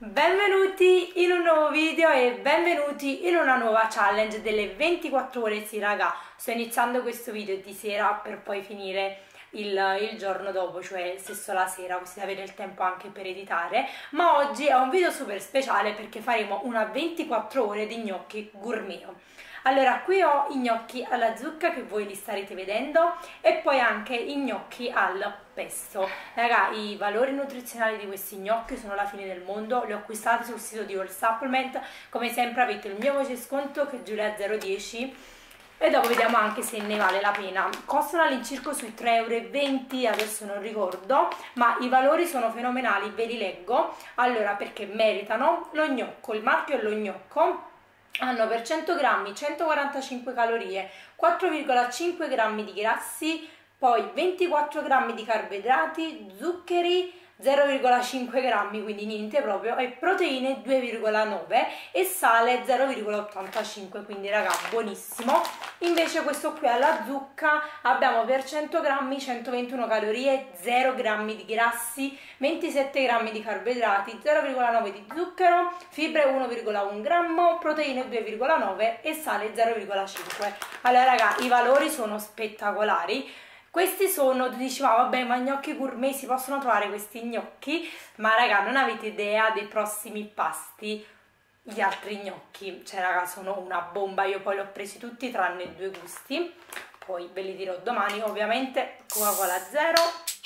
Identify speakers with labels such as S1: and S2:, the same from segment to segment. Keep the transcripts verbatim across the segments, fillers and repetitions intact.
S1: Benvenuti in un nuovo video e benvenuti in una nuova challenge delle ventiquattro ore. Sì raga, sto iniziando questo video di sera per poi finire il, il giorno dopo, cioè stesso la sera, così da avere il tempo anche per editare. Ma oggi è un video super speciale perché faremo una ventiquattro ore di gnocchi gourmet. Allora, qui ho i gnocchi alla zucca che voi li starete vedendo e poi anche i gnocchi al pesto. Raga, i valori nutrizionali di questi gnocchi sono la fine del mondo, li ho acquistati sul sito di All Supplement, come sempre avete il mio codice sconto che è Giulia zero dieci e dopo vediamo anche se ne vale la pena. Costano all'incirca sui tre e venti euro, adesso non ricordo, ma i valori sono fenomenali, ve li leggo. Allora, perché meritano. Lo gnocco, il marchio è lo gnocco, hanno per cento grammi centoquarantacinque calorie, quattro virgola cinque grammi di grassi, poi ventiquattro grammi di carboidrati, zuccheri zero virgola cinque grammi, quindi niente proprio, e proteine due virgola nove e sale zero virgola ottantacinque, quindi raga buonissimo. Invece questo qui alla zucca abbiamo per cento grammi centoventuno calorie, zero grammi di grassi, ventisette grammi di carboidrati, zero virgola nove di zucchero, fibre uno virgola uno grammo, proteine due virgola nove e sale zero virgola cinque. Allora raga, i valori sono spettacolari. Questi sono, tu dici, ma vabbè, ma gnocchi gourmet si possono trovare questi gnocchi? Ma raga, non avete idea dei prossimi pasti, gli altri gnocchi. Cioè raga, sono una bomba, io poi li ho presi tutti tranne due gusti. Poi ve li dirò domani, ovviamente, Coca-Cola zero.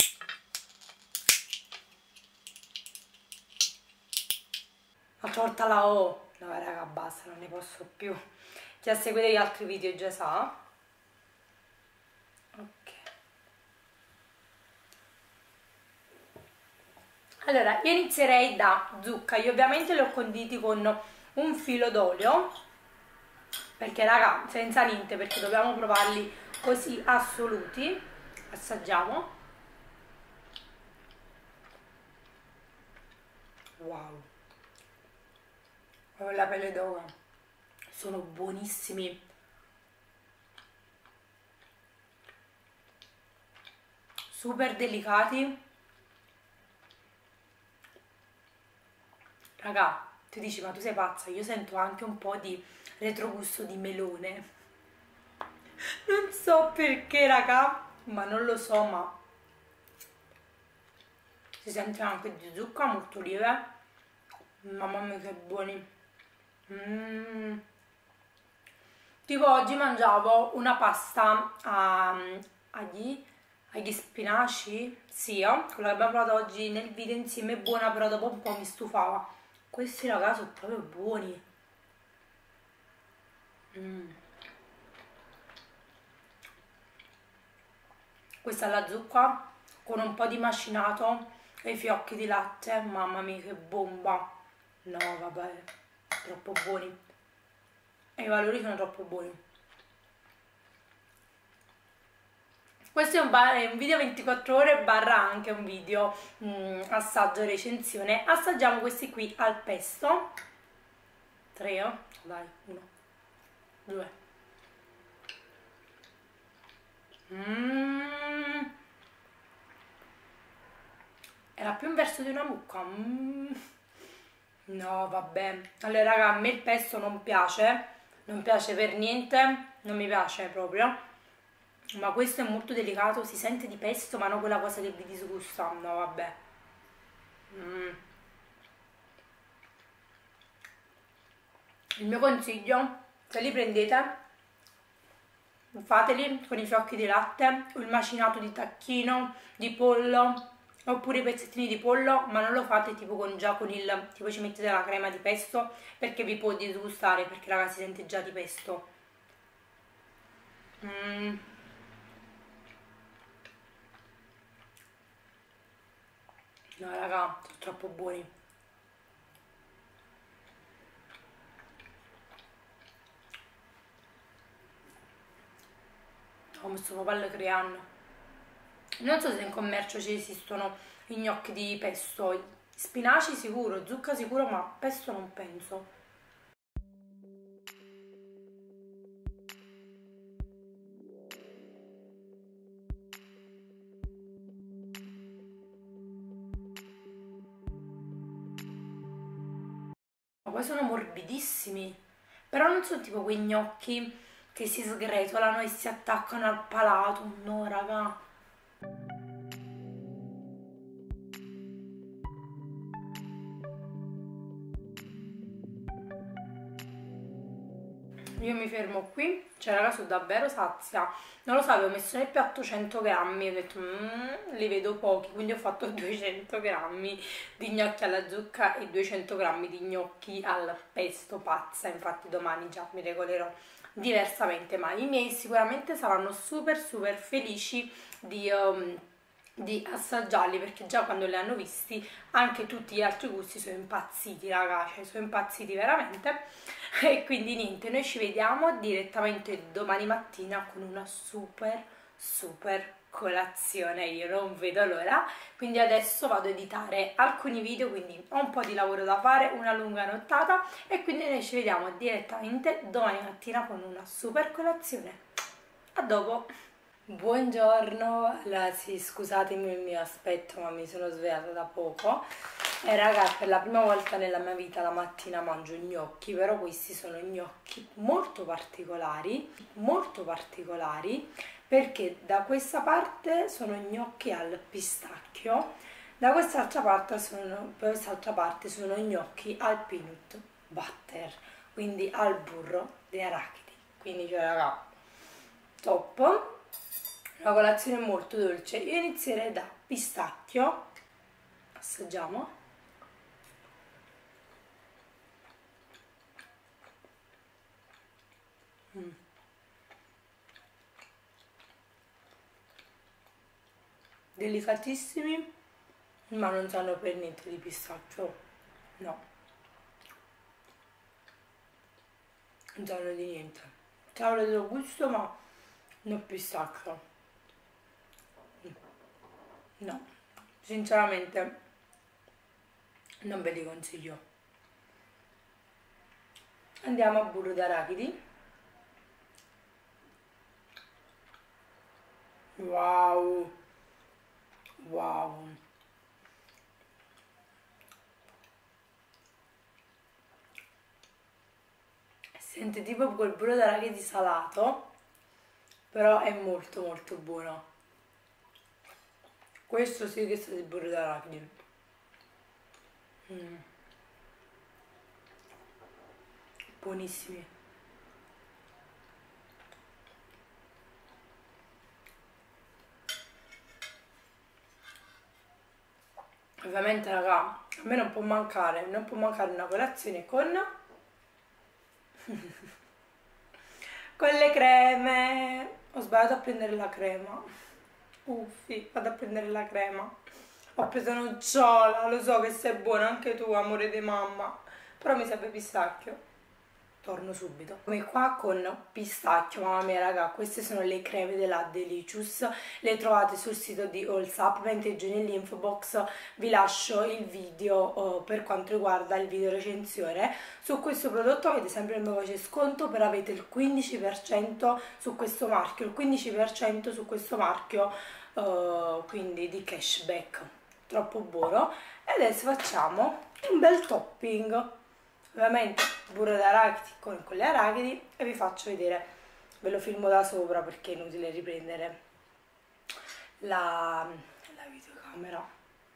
S1: L'altra volta la O. No raga, basta, non ne posso più. Chi ha seguito gli altri video già sa. Ok. Allora, io inizierei da zucca. Io ovviamente li ho conditi con un filo d'olio, perché raga, senza niente, perché dobbiamo provarli così assoluti. Assaggiamo. Wow, ho la pelle d'oca, sono buonissimi. Super delicati. Raga, tu dici, ma tu sei pazza? Io sento anche un po' di retrogusto di melone. Non so perché, raga, ma non lo so, ma si sente anche di zucca molto lieve. Mamma mia che buoni. Mm. Tipo oggi mangiavo una pasta a, agli, agli spinaci, sì, oh, quella che abbiamo provato oggi nel video insieme è buona, però dopo un po' mi stufava. Questi raga sono proprio buoni. Mm. Questa è la zucca con un po' di macinato e i fiocchi di latte. Mamma mia che bomba. No vabbè, troppo buoni. E i valori sono troppo buoni. Questo è un, è un video ventiquattro ore barra anche un video mm, assaggio recensione. Assaggiamo questi qui al pesto. tre, oh? Dai, uno, due. Mmm. Era più un verso di una mucca. Mm. No, vabbè. Allora, raga, a me il pesto non piace. Non piace per niente. Non mi piace proprio. Ma questo è molto delicato. Si sente di pesto, ma non quella cosa che vi disgusta. No, vabbè. Mm. Il mio consiglio, se li prendete, fateli con i fiocchi di latte o il macinato di tacchino, di pollo, oppure i pezzettini di pollo, ma non lo fate tipo con già con il, tipo ci mettete la crema di pesto, perché vi può disgustare, perché raga si sente già di pesto. Mm. No raga, sono troppo buoni. Come sto proprio creando. Non so se in commercio ci esistono i gnocchi di pesto. Spinaci sicuro, zucca sicuro, ma pesto non penso. Ma poi sono morbidissimi, però non sono tipo quei gnocchi che si sgretolano e si attaccano al palato. No, raga. Io mi fermo qui, cioè raga sono davvero sazia. Non lo so, avevo messo nel piatto cento grammi e ho detto mmm, li vedo pochi, quindi ho fatto duecento grammi di gnocchi alla zucca e duecento grammi di gnocchi al pesto, pazza. Infatti domani già mi regolerò diversamente, ma i miei sicuramente saranno super super felici di... Um, di assaggiarli, perché già quando li hanno visti anche tutti gli altri gusti sono impazziti, raga, cioè sono impazziti veramente. E quindi niente, noi ci vediamo direttamente domani mattina con una super super colazione, io non vedo l'ora. Quindi adesso vado ad editare alcuni video, quindi ho un po' di lavoro da fare, una lunga nottata, e quindi noi ci vediamo direttamente domani mattina con una super colazione. A dopo! Buongiorno, allora sì, scusatemi il mio aspetto, ma mi sono svegliata da poco. E raga, per la prima volta nella mia vita la mattina mangio gnocchi, però questi sono gnocchi molto particolari, molto particolari, perché da questa parte sono gnocchi al pistacchio, da quest'altra parte sono, quest'altra parte sono gnocchi al peanut butter, quindi al burro di arachidi. Quindi cioè raga, top! Una colazione molto dolce. Io inizierei da pistacchio. Assaggiamo. Mm. Delicatissimi, ma non sanno per niente di pistacchio. No, non sanno di niente. Cavolo del gusto, ma non pistacchio. No, sinceramente non ve li consiglio. Andiamo a burro d'arachidi. Wow, wow. Sente tipo quel burro d'arachidi salato, però è molto molto buono. Questo sì che sta di burro d'arachidi. Mm. Buonissimi. Ovviamente raga, a me non può mancare, non può mancare una colazione con con le creme. Ho sbagliato a prendere la crema. Uffi, vado a prendere la crema. Ho preso nocciola, lo so che sei buona anche tu, amore di mamma, però mi serve pistacchio. Torno subito. Come qua con pistacchio, mamma mia raga, queste sono le creme della Delicious, le trovate sul sito di All Supplement, giù nell'info box vi lascio il video uh, per quanto riguarda il video recensione. Su questo prodotto avete sempre il mio codice sconto, per avete il quindici per cento su questo marchio, il quindici per cento su questo marchio, uh, quindi di cashback, troppo buono. E adesso facciamo un bel topping. Ovviamente burro d'arachidi con, con le arachidi, e vi faccio vedere, ve lo filmo da sopra perché è inutile riprendere la, la videocamera.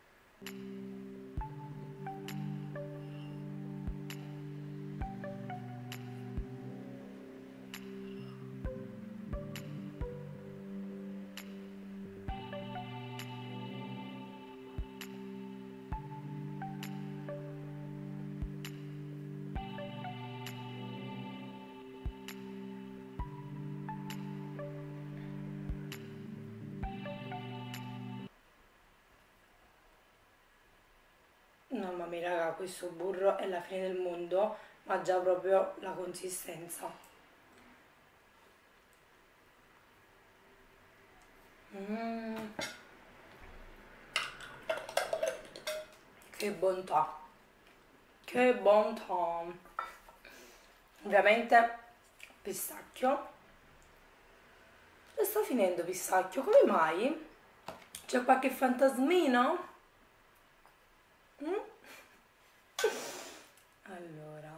S1: Mamma mia raga, questo burro è la fine del mondo, ma già proprio la consistenza. Mm. Che bontà, che bontà. Ovviamente pistacchio. E sta finendo pistacchio, come mai? C'è qualche fantasmino? Mm? Allora,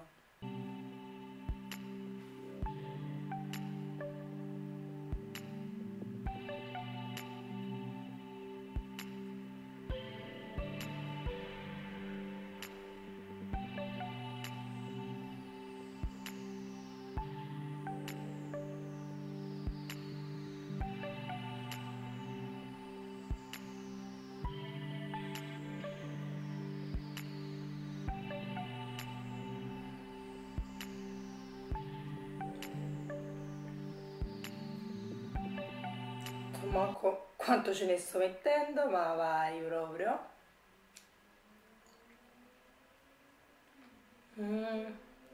S1: manco quanto ce ne sto mettendo, ma vai proprio. Mm.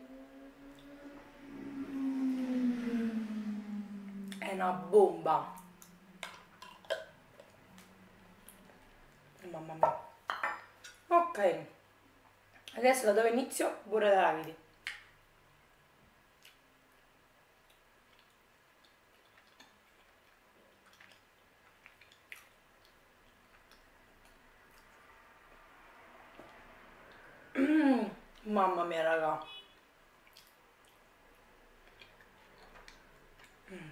S1: È una bomba. Mamma mia. Ok, adesso da dove inizio? Burro d'arachidi. Mm, mamma mia, raga. Mm.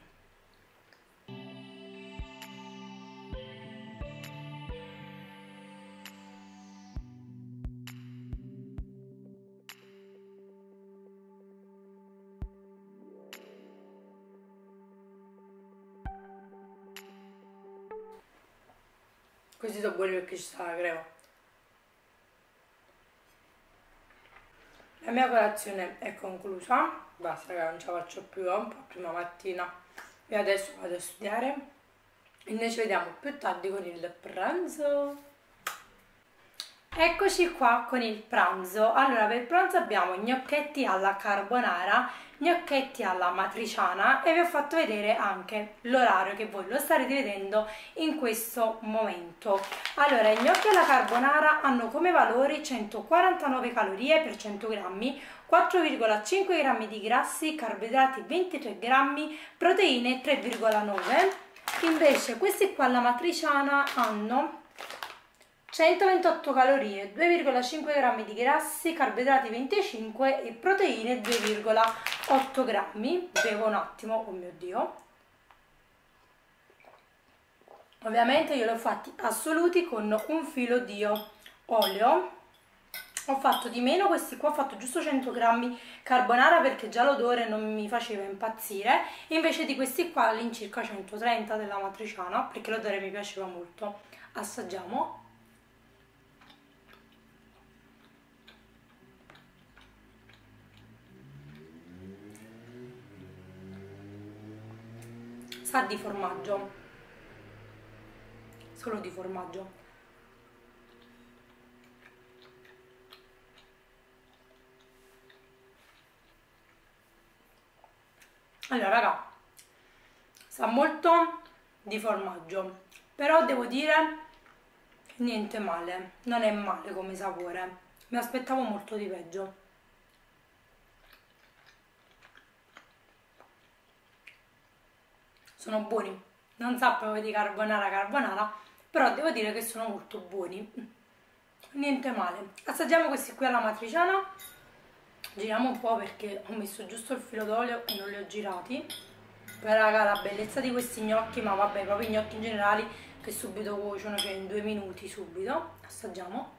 S1: Questi sono buoni perché ci sta la crema. La mia colazione è conclusa, basta che non ce la faccio più, è un po' prima mattina e adesso vado a studiare e noi ci vediamo più tardi con il pranzo. Eccoci qua con il pranzo. Allora, per il pranzo abbiamo gnocchetti alla carbonara, gnocchetti alla matriciana e vi ho fatto vedere anche l'orario che voi lo starete vedendo in questo momento. Allora, i gnocchi alla carbonara hanno come valori centoquarantanove calorie per cento grammi, quattro virgola cinque grammi di grassi, carboidrati ventitré grammi, proteine tre virgola nove. Invece questi qua alla matriciana hanno centoventotto calorie, due virgola cinque grammi di grassi, carboidrati venticinque e proteine due virgola otto grammi. Bevo un attimo, oh mio Dio. Ovviamente io li ho fatti assoluti con un filo di olio. Ho fatto di meno, questi qua ho fatto giusto cento grammi carbonara perché già l'odore non mi faceva impazzire, invece di questi qua all'incirca centotrenta della matriciana perché l'odore mi piaceva molto. Assaggiamo. Sa di formaggio, solo di formaggio. Allora raga, sa molto di formaggio, però devo dire niente male, non è male come sapore, mi aspettavo molto di peggio. Sono buoni, non sa proprio di carbonara carbonara, però devo dire che sono molto buoni, niente male. Assaggiamo questi qui alla matriciana, giriamo un po' perché ho messo giusto il filo d'olio e non li ho girati. Poi raga, la bellezza di questi gnocchi, ma vabbè, proprio i gnocchi in generale che subito cuociono, cioè in due minuti subito. Assaggiamo.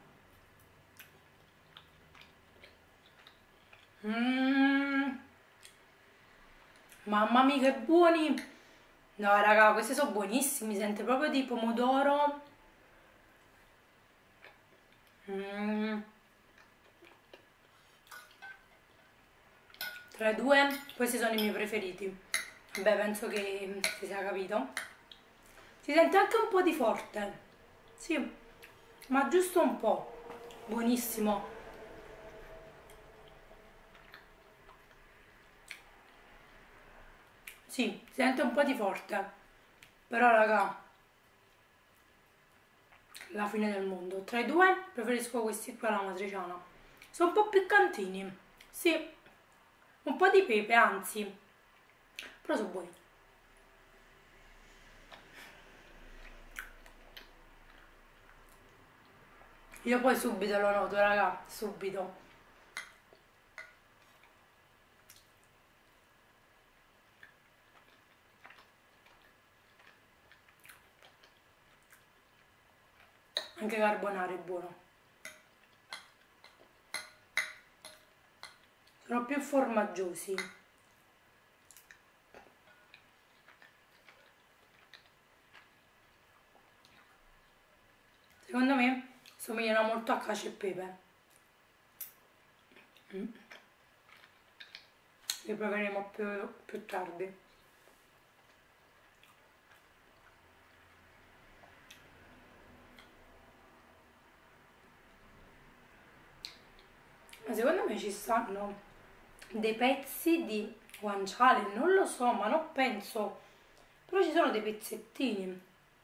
S1: Mmm, mamma mia che buoni! No raga, questi sono buonissimi, sente proprio di pomodoro. Mm. Tra i due, questi sono i miei preferiti. Beh, penso che si sia capito. Si sente anche un po' di forte. Sì, ma giusto un po'. Buonissimo. Sì, si sente un po' di forte. Però raga, la fine del mondo. Tra i due preferisco questi qua alla matriciana. Sono un po' piccantini. Sì, un po' di pepe, anzi. Però sono buoni. Io poi subito lo noto, raga, subito. Anche carbonara è buono. Sono più formaggiosi. Secondo me somigliano molto a cacio e pepe. Mm. Li proveremo più, più tardi. Ma secondo me ci stanno dei pezzi di guanciale, non lo so, ma non penso, però ci sono dei pezzettini.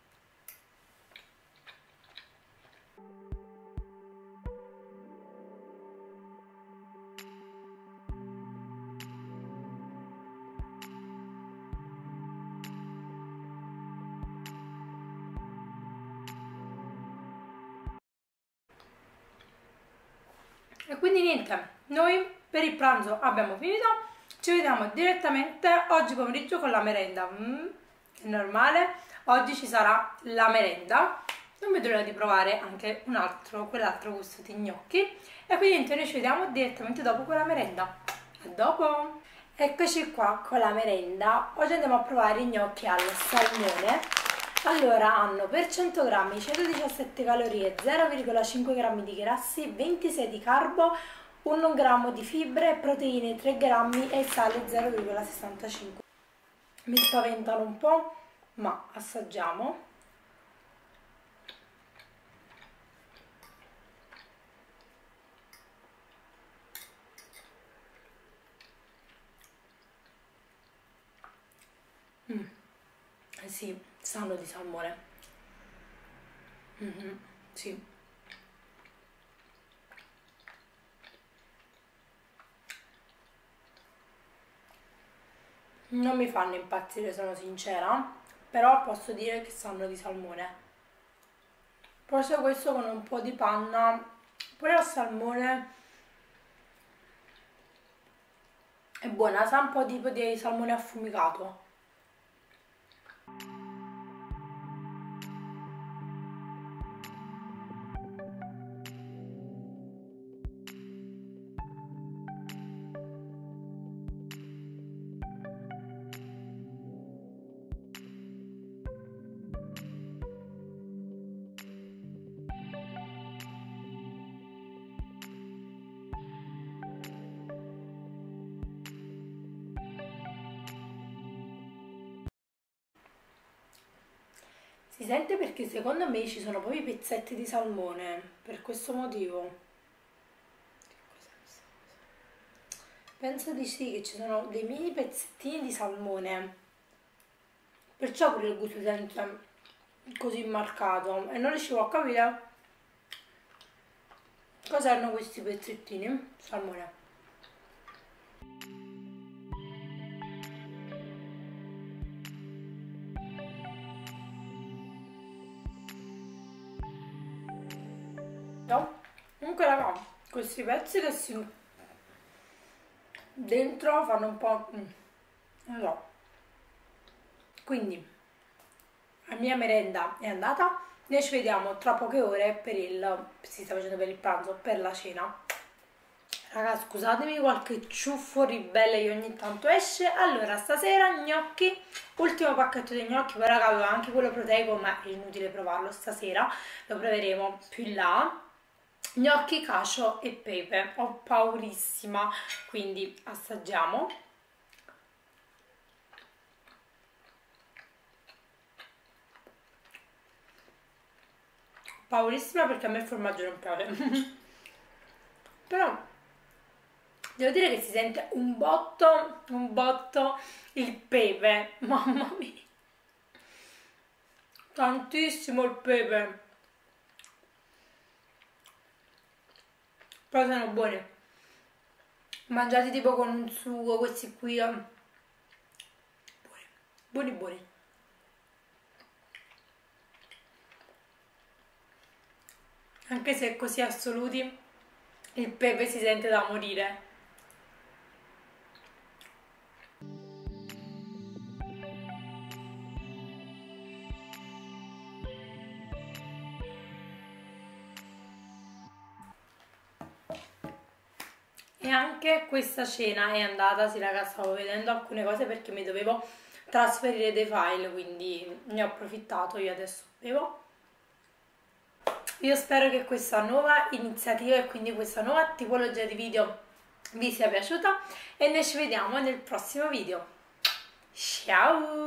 S1: E quindi niente, noi per il pranzo abbiamo finito, ci vediamo direttamente oggi pomeriggio con la merenda. Mm, è normale, oggi ci sarà la merenda, non vedo l'ora di provare anche un altro, quell'altro gusto di gnocchi. E quindi niente, noi ci vediamo direttamente dopo con la merenda. A dopo! Eccoci qua con la merenda, oggi andiamo a provare i gnocchi al salmone. Allora, hanno per cento grammi centodiciassette calorie, zero virgola cinque grammi di grassi, ventisei di carbo, un grammo di fibre, proteine tre grammi e sale zero virgola sessantacinque. Mi spaventano un po', ma assaggiamo. Mm. Eh sì, sanno di salmone. Mm-hmm, sì. Non mi fanno impazzire, sono sincera, però posso dire che sanno di salmone. Forse questo con un po' di panna, pure al salmone è buona, sa un po' tipo di salmone affumicato. Si sente perché secondo me ci sono proprio i pezzetti di salmone, per questo motivo. Penso di sì, che ci sono dei mini pezzettini di salmone, perciò pure il gusto si sente così marcato e non riuscivo a capire cosa erano questi pezzettini. Salmone. No? Comunque raga, questi pezzi che si dentro fanno un po'... Mm, non so. Quindi la mia merenda è andata, noi ci vediamo tra poche ore per il... si sta facendo per il pranzo, per la cena. Raga, scusatemi qualche ciuffo ribelle che ogni tanto esce. Allora, stasera gnocchi, ultimo pacchetto di gnocchi, poi raga avevo anche quello proteico, ma è inutile provarlo stasera, lo proveremo più in là. Gnocchi, cacio e pepe, ho paurissima, quindi assaggiamo. Paurissima perché a me il formaggio non piace. Però devo dire che si sente un botto, un botto il pepe, mamma mia. Tantissimo il pepe. Però sono buoni. Mangiati tipo con un sugo, questi qui. Buoni, buoni buoni. Anche se così assoluti, il pepe si sente da morire. E anche questa cena è andata, sì raga, stavo vedendo alcune cose perché mi dovevo trasferire dei file, quindi ne ho approfittato, io adesso bevo. Io spero che questa nuova iniziativa e quindi questa nuova tipologia di video vi sia piaciuta e noi ci vediamo nel prossimo video. Ciao!